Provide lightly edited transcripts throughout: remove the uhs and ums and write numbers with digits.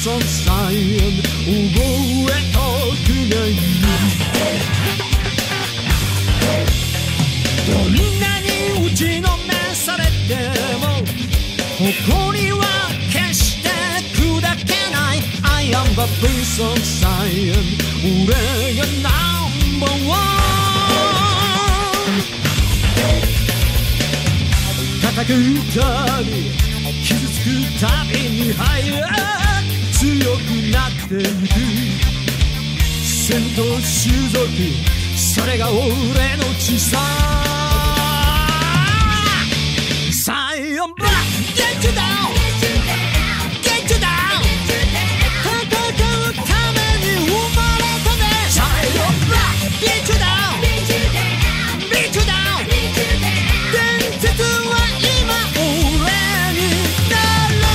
存さえ覚えたくない。どんなに打ちのめされても誇りは決して砕けない。 I am the Prince of Zion 俺がナンバーワン。叩くたび傷つくたびに早く強くなっていく。戦闘種族それが俺の血さ。Zion Black Get you down Get you down 戦うために生まれたね。 Zion Black Get you down Beat you down 伝説は今俺になる。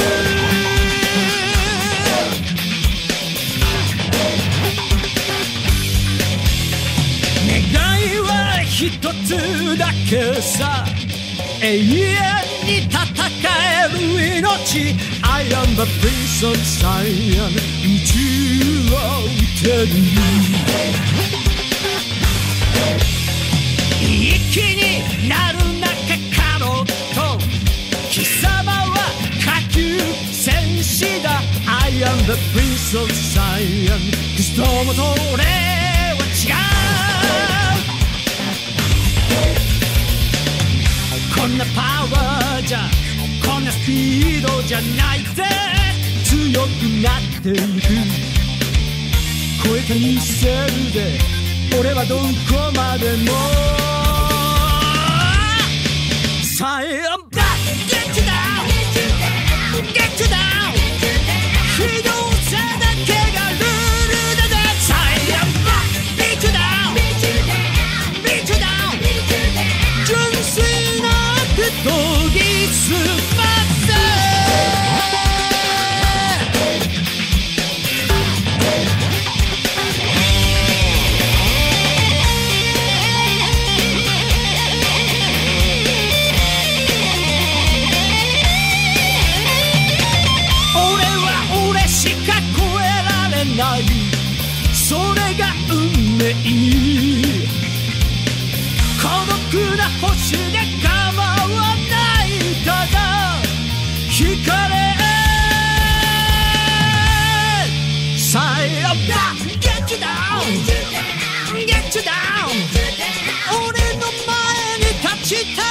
願いは一つだけさ。永遠に戦える命 I am the Prince of Zion 宇宙を撃てる。一気になる中カロット貴様は下級戦士だ。 I am the Prince of Zion クストモと俺は違う。こんなパワーじゃこんなスピードじゃないぜ。強くなっていく。超えてみせるで俺はどこまでも。Zion Black Get you down Get you down 非動性だけがルールだぜ。 Zion Black Beat you down Beat you down 純粋な研ぎ澄ませ。俺は俺しか超えられない。それが運命。孤独な星で構わない。ただ光れ Zion Black Get you down Get you down 俺の前に立ちたい。